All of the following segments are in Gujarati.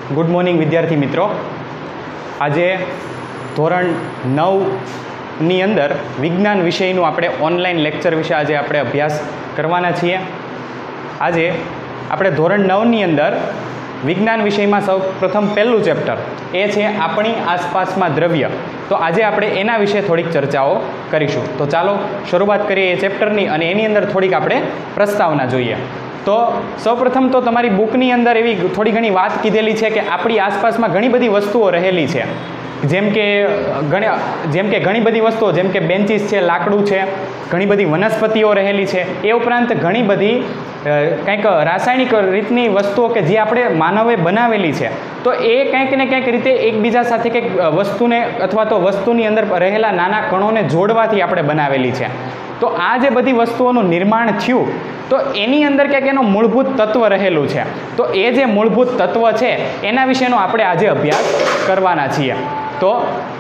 ગુડ મોર્નિંગ વિદ્યાર્થી મિત્રો. આજે ધોરણ 9ની અંદર વિજ્ઞાન વિષયનું આપણે ઓનલાઈન લેક્ચર વિશે આજે આપણે અભ્યાસ કરવાના છીએ. આજે આપણે ધોરણ 9ની અંદર વિજ્ઞાન વિષયમાં સૌ પ્રથમ પહેલું ચેપ્ટર એ છે આપણી આસપાસમાં દ્રવ્ય. તો આજે આપણે એના વિશે થોડીક ચર્ચાઓ કરીશું. તો ચાલો શરૂઆત કરીએ એ ચેપ્ટરની અને એની અંદર થોડીક આપણે પ્રસ્તાવના જોઈએ. તો સૌપ્રથમ તો તમારી બુકની અંદર એવી થોડી ઘણી વાત કીધેલી છે કે આપણી આસપાસમાં ઘણી બધી વસ્તુઓ રહેલી છે, જેમ કે ઘણી બધી વસ્તુઓ જેમ કે બેન્ચીસ છે, લાકડું છે, ઘણી બધી વનસ્પતિઓ રહેલી છે. એ ઉપરાંત ઘણી બધી કંઈક રાસાયણિક રીતની વસ્તુઓ કે જે આપણે માનવે બનાવેલી છે. તો એ કંઈક ને કંઈક રીતે એકબીજા સાથે કંઈક વસ્તુને અથવા તો વસ્તુની અંદર રહેલા નાના કણોને જોડવાથી આપણે બનાવેલી છે. તો આ જે બધી વસ્તુઓનું નિર્માણ થયું તો એની અંદર ક્યાંક એનું મૂળભૂત તત્વ રહેલું છે. તો એ જે મૂળભૂત તત્વ છે એના વિશેનો આપણે આજે અભ્યાસ કરવાના છીએ. તો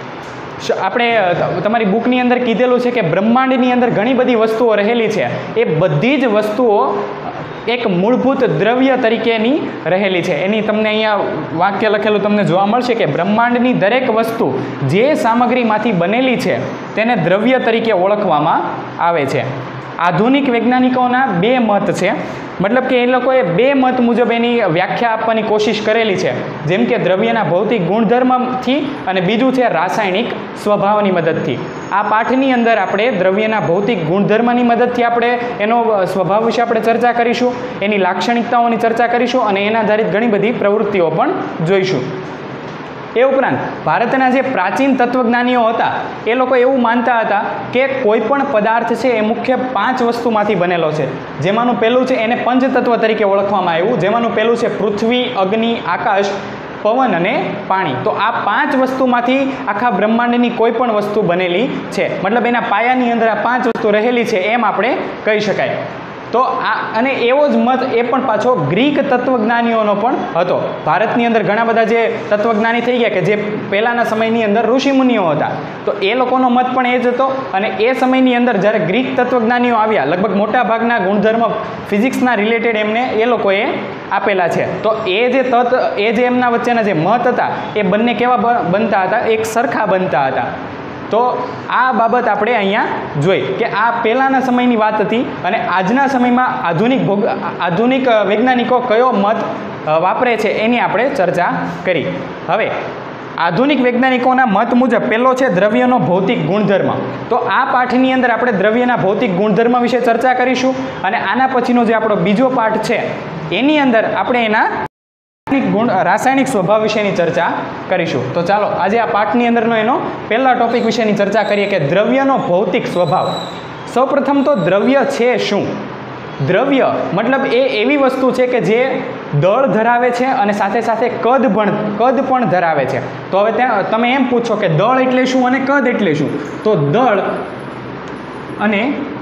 આપણે તમારી બુકની અંદર કીધેલું છે કે બ્રહ્માંડની અંદર ઘણી બધી વસ્તુઓ રહેલી છે. એ બધી જ વસ્તુઓ એક મૂળભૂત દ્રવ્ય તરીકેની રહેલી છે. એની તમને અહીંયા વાક્ય લખેલું તમને જોવા મળશે કે બ્રહ્માંડની દરેક વસ્તુ જે સામગ્રીમાંથી બનેલી છે તેને દ્રવ્ય તરીકે ઓળખવામાં આવે છે. આધુનિક વૈજ્ઞાનિકોના બે મત છે, મતલબ કે એ લોકોએ બે મત મુજબ એની વ્યાખ્યા આપવાની કોશિશ કરેલી છે, જેમ કે દ્રવ્યના ભૌતિક ગુણધર્મથી અને બીજું છે રાસાયણિક સ્વભાવની મદદથી. આ પાઠની અંદર આપણે દ્રવ્યના ભૌતિક ગુણધર્મની મદદથી આપણે એનો સ્વભાવ વિશે આપણે ચર્ચા કરીશું, એની લાક્ષણિકતાઓની ચર્ચા કરીશું અને એના આધારિત ઘણી બધી પ્રવૃત્તિઓ પણ જોઈશું. એ ઉપરાંત ભારતના જે પ્રાચીન તત્વજ્ઞાનીઓ હતા એ લોકો એવું માનતા હતા કે કોઈ પણ પદાર્થ છે એ મુખ્ય 5 વસ્તુમાંથી બનેલો છે. જેમાંનું પહેલું છે એને પંચતત્વ તરીકે ઓળખવામાં આવ્યું, જેમાંનું પહેલું છે પૃથ્વી, અગ્નિ, આકાશ, પવન અને પાણી. તો આ 5 વસ્તુમાંથી આખા બ્રહ્માંડની કોઈ પણ વસ્તુ બનેલી છે, મતલબ એના પાયાની અંદર આ 5 વસ્તુ રહેલી છે એમ આપણે કહી શકાય. તો અને એવો જ મત એ પણ પાછો ગ્રીક તત્વજ્ઞાનીઓનો પણ હતો. ભારતની અંદર ઘણા બધા જે તત્વજ્ઞાની થઈ ગયા કે જે પહેલાંના સમયની અંદર ઋષિમુનિઓ હતા, તો એ લોકોનો મત પણ એ જ હતો. અને એ સમયની અંદર જ્યારે ગ્રીક તત્વજ્ઞાનીઓ આવ્યા, લગભગ મોટા ભાગના ગુણધર્મ ફિઝિક્સના રિલેટેડ એમને એ લોકોએ આપેલા છે. તો એ જે એમના વચ્ચેના જે મત હતા એ બંને કેવા બનતા હતા? એક સરખા બનતા હતા. તો આ બાબત આપણે અહીંયા જોઈ કે આ પહેલાંના સમયની વાત હતી અને આજના સમયમાં આધુનિક વૈજ્ઞાનિકો કયો મત વાપરે છે એની આપણે ચર્ચા કરી. હવે આધુનિક વૈજ્ઞાનિકોના મત મુજબ પહેલો છે દ્રવ્યનો ભૌતિક ગુણધર્મ. તો આ પાઠની અંદર આપણે દ્રવ્યના ભૌતિક ગુણધર્મ વિશે ચર્ચા કરીશું અને આના પછીનો જે આપણો બીજો પાઠ છે એની અંદર આપણે એના રાસાયણિક સ્વભાવ વિશેની ચર્ચા કરીશું. તો ચાલો આજે આ પાઠની અંદરનો એનો પહેલા ટોપિક વિશેની ચર્ચા કરીએ કે દ્રવ્યનો ભૌતિક સ્વભાવ. સૌપ્રથમ તો દ્રવ્ય છે શું? દ્રવ્ય મતલબ એ એવી વસ્તુ છે કે જે દળ ધરાવે છે અને સાથે સાથે કદ પણ ધરાવે છે. તો હવે તમે એમ પૂછો કે દળ એટલે શું અને કદ એટલે શું? તો દળ અને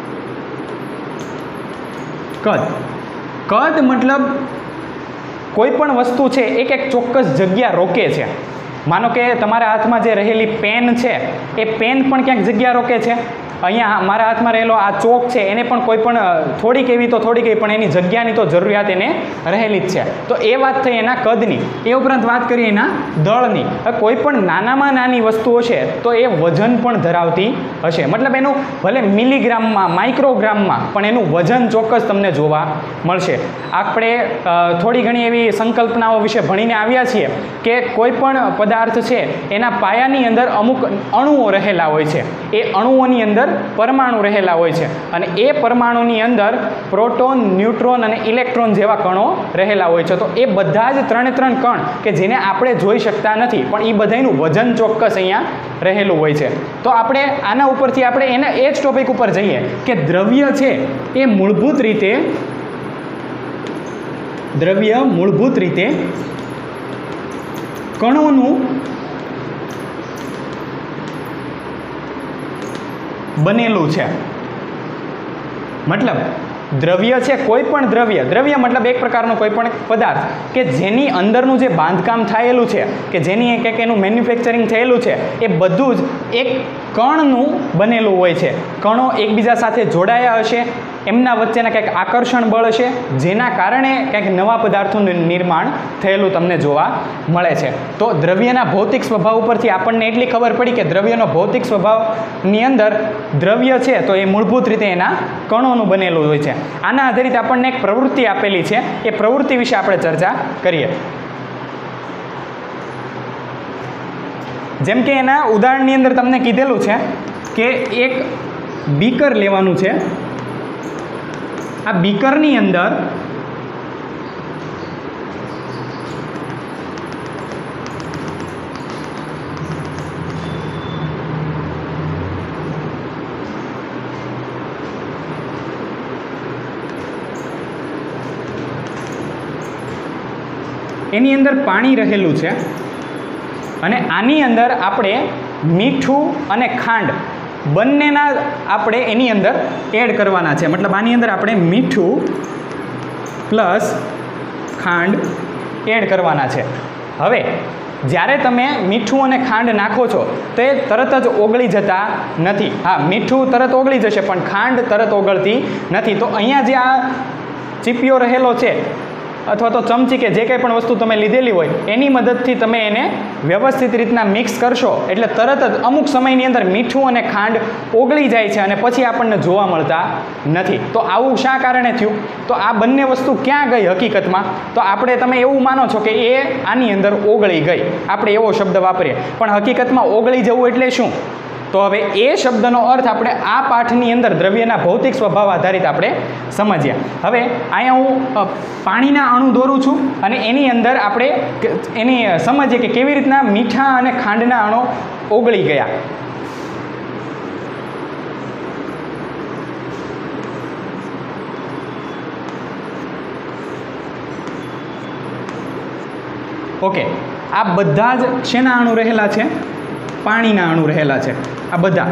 કદ મતલબ કોઈ પણ વસ્તુ છે એક ચોક્કસ જગ્યા રોકે છે. માનો કે તમારા હાથમાં જે રહેલી પેન છે એ પેન પણ ક્યાંક જગ્યા રોકે છે. અહીંયા મારા હાથમાં રહેલો આ ચોક છે એને પણ કોઈ પણ થોડીક એવી પણ એની જગ્યાની તો જરૂરિયાત એને રહેલી જ છે. તો એ વાત થઈ એના કદની. એ ઉપરાંત વાત કરીએ એના દળની. કોઈ પણ નાનામાં નાની વસ્તુઓ છે તો એ વજન પણ ધરાવતી હશે, મતલબ એનું ભલે મિલીગ્રામમાં, માઇક્રોગ્રામમાં પણ એનું વજન ચોક્કસ તમને જોવા મળશે. આપણે થોડી ઘણી એવી સંકલ્પનાઓ વિશે ભણીને આવ્યા છીએ કે કોઈ પણ પદાર્થ છે એના પાયાની અંદર અમુક અણુઓ રહેલા હોય છે. એ અણુઓની અંદર પરમાણુ રહેલા હોય છે અને એ પરમાણુની અંદર પ્રોટોન, ન્યુટ્રોન અને ઇલેક્ટ્રોન જેવા કણો રહેલા હોય છે. તો એ બધા જ 3 કણ કે જેને આપણે જોઈ શકતા નથી પણ એ બધાનું વજન ચોક્કસ અહીંયા રહેલું હોય છે. તો આપણે આના ઉપરથી આપણે એના એ જ ટોપિક ઉપર જઈએ કે દ્રવ્ય છે એ મૂળભૂત રીતે કણોનું બનેલું છે. મતલબ દ્રવ્ય છે કોઈ પણ દ્રવ્ય મતલબ એક પ્રકારનો કોઈ પણ પદાર્થ કે જેની અંદરનું જે બાંધકામ થયેલું છે કે જેની કંઈક એનું મેન્યુફેક્ચરિંગ થયેલું છે એ બધું જ એક કણનું બનેલું હોય છે. કણો એકબીજા સાથે જોડાયા હશે એમના વચ્ચેના કંઈક આકર્ષણ બળ છે, જેના કારણે કંઈક નવા પદાર્થોનું નિર્માણ થયેલું તમને જોવા મળે છે. તો દ્રવ્યના ભૌતિક સ્વભાવ ઉપરથી આપણને એટલી ખબર પડી કે દ્રવ્યનો ભૌતિક સ્વભાવની અંદર દ્રવ્ય છે તો એ મૂળભૂત રીતે એના કણોનું બનેલું હોય છે. આના આધારિત આપણને એક પ્રવૃત્તિ આપેલી છે, એ પ્રવૃત્તિ વિશે આપણે ચર્ચા કરીએ. જેમ કે એના ઉદાહરણની અંદર તમને કીધેલું છે કે એક બીકર લેવાનું છે. આ બીકરની અંદર એની અંદર પાણી રહેલું છે અને આની અંદર આપણે મીઠું અને ખાંડ બંનેના આપણે એની અંદર એડ કરવાના છે. મતલબ આની અંદર આપણે મીઠું પ્લસ ખાંડ એડ કરવાના છે. હવે જ્યારે તમે મીઠું અને ખાંડ નાખો છો તો એ તરત જ ઓગળી જતા નથી. હા, મીઠું તરત ઓગળી જશે પણ ખાંડ તરત ઓગળતી નથી. તો અહીંયા જે આ ચીપિયો રહેલો છે અથવા તો ચમચી કે જે કંઈ પણ વસ્તુ તમે લીધેલી હોય એની મદદથી તમે એને વ્યવસ્થિત રીતના મિક્સ કરશો એટલે તરત જ અમુક સમયની અંદર મીઠું અને ખાંડ ઓગળી જાય છે અને પછી આપણને જોવા મળતા નથી. તો આવું શા કારણે થયું? તો આ બંને વસ્તુ ક્યાં ગઈ હકીકતમાં? તો આપણે તમે એવું માનો છો કે એ આની અંદર ઓગળી ગઈ, આપણે એવો શબ્દ વાપરીએ, પણ હકીકતમાં ઓગળી જવું એટલે શું? તો હવે એ શબ્દનો અર્થ આપણે આ પાઠની અંદર દ્રવ્યના ભૌતિક સ્વભાવ આધારિત આપણે સમજીએ. હવે અહીંયા હું પાણીના અણુ દોરું છું અને એની અંદર આપણે એની સમજીએ કે કેવી રીતના મીઠા અને ખાંડના અણુ ઓગળી ગયા. ઓકે, આ બધા જ શેના અણુ રહેલા છે? પાણીના અણુ રહેલા છે આ બધા.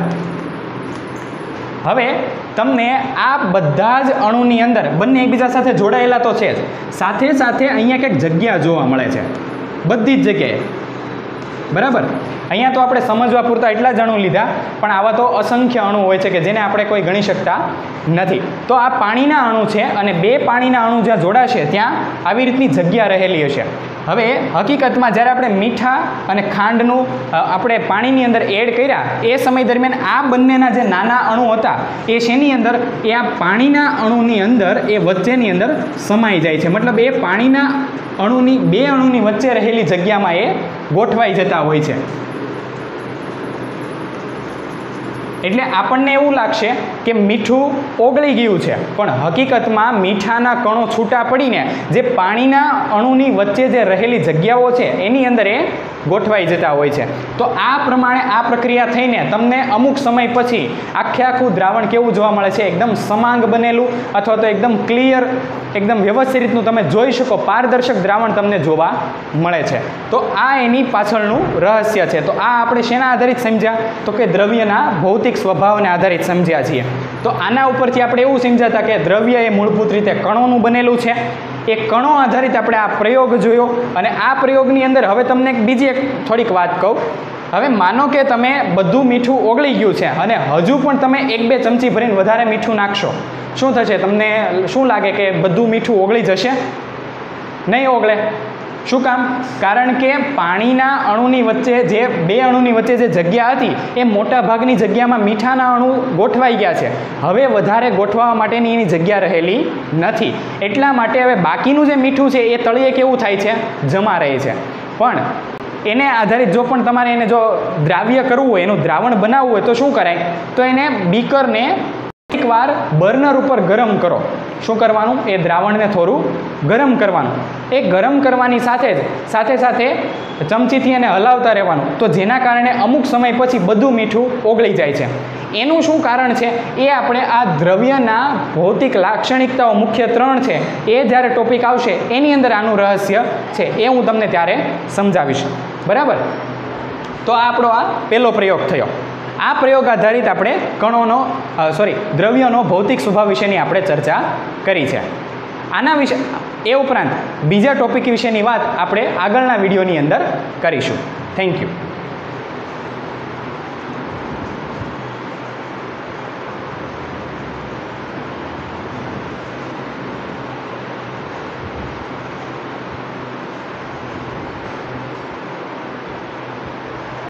હવે તમને આ બધા જ અણુની અંદર બંને એકબીજા સાથે જોડાયેલા તો છે જ, સાથે સાથે અહીંયા કંઈક જગ્યા જોવા મળે છે બધી જ જગ્યાએ. બરાબર, અહીંયા તો આપણે સમજવા પૂરતા એટલા જ અણુ લીધા, પણ આવા તો અસંખ્ય અણુ હોય છે કે જેને આપણે કોઈ ગણી શકતા નથી. તો આ પાણીના અણુ છે અને બે પાણીના અણુ જ્યાં જોડાશે ત્યાં આવી રીતની જગ્યા રહેલી હશે. હવે હકીકતમાં જ્યારે આપણે મીઠા અને ખાંડનું આપણે પાણીની અંદર એડ કર્યા એ સમય દરમિયાન આ બંનેના જે નાના અણુ હતા એ શેની અંદર? એ આ પાણીના અણુની અંદર એ વચ્ચેની અંદર સમાઈ જાય છે. મતલબ એ પાણીના અણુની બે અણુની વચ્ચે રહેલી જગ્યામાં એ ગોઠવાઈ જતા હોય છે. એટલે આપણને એવું લાગશે કે મીઠું ઓગળી ગયું છે, પણ હકીકતમાં મીઠાના કણો છૂટા પડીને જે પાણીના અણુની વચ્ચે જે રહેલી જગ્યાઓ છે એની અંદર એ ગોઠવાઈ જતા હોય છે. તો આ પ્રમાણે આ પ્રક્રિયા થઈને તમને અમુક સમય પછી આખું દ્રાવણ કેવું જોવા મળે છે? એકદમ સમાંગ બનેલું અથવા તો એકદમ ક્લિયર, એકદમ વ્યવસ્થિત રીતનું તમે જોઈ શકો, પારદર્શક દ્રાવણ તમને જોવા મળે છે. તો આ એની પાછળનું રહસ્ય છે. તો આ આપણે શેના આધારિત સમજ્યા? તો કે દ્રવ્યના ભૌતિક સ્વભાવને આધારિત સમજ્યા છીએ. તો આના ઉપરથી આપણે એવું સમજાતા કે દ્રવ્ય એ મૂળભૂત રીતે કણોનું બનેલું છે. એ કણો આધારિત આપણે આ પ્રયોગ જોયો અને આ પ્રયોગની અંદર હવે તમને બીજી એક થોડીક વાત કહું. હવે માનો કે તમે બધું મીઠું ઓગળી ગયું છે અને હજુ પણ તમે 1-2 ચમચી ભરીને વધારે મીઠું નાખશો, શું થશે? તમને શું લાગે કે બધું મીઠું ઓગળી જશે? નહીં ઓગળે. શું કામ? કારણ કે પાણીના અણુની વચ્ચે જે બે અણુની વચ્ચે જે જગ્યા હતી એ મોટા ભાગની જગ્યામાં મીઠાના અણુ ગોઠવાઈ ગયા છે. હવે વધારે ગોઠવવા માટેની એની જગ્યા રહેલી નથી. એટલા માટે હવે બાકીનું જે મીઠું છે એ તળિયે કેવું થાય છે? જમા રહે છે. પણ એને આધારિત જો પણ તમારે એને જો દ્રાવ્ય કરવું હોય, એનું દ્રાવણ બનાવવું હોય તો શું કરાય? તો એને બીકરને એકવાર બર્નર ઉપર ગરમ કરો. શું કરવાનું? એ દ્રાવણને થોડું ગરમ કરવાનું. એ ગરમ કરવાની સાથે સાથે ચમચીથી એને હલાવતા રહેવાનું, તો જેના કારણે અમુક સમય પછી બધું મીઠું ઓગળી જાય છે. એનું શું કારણ છે એ આપણે આ દ્રવ્યના ભૌતિક લાક્ષણિકતાઓ મુખ્ય 3 છે એ જ્યારે ટોપિક આવશે એની અંદર આનું રહસ્ય છે એ હું તમને ત્યારે સમજાવીશ. બરાબર? તો આ આપણો આ પહેલો પ્રયોગ થયો. આ પ્રયોગ આધારિત આપણે દ્રવ્યનો ભૌતિક સ્વભાવ વિશેની આપણે ચર્ચા કરી છે. આના વિશે એ ઉપરાંત બીજા ટોપિક વિશેની વાત આપણે આગળના વિડીયોની અંદર કરીશું. Thank you.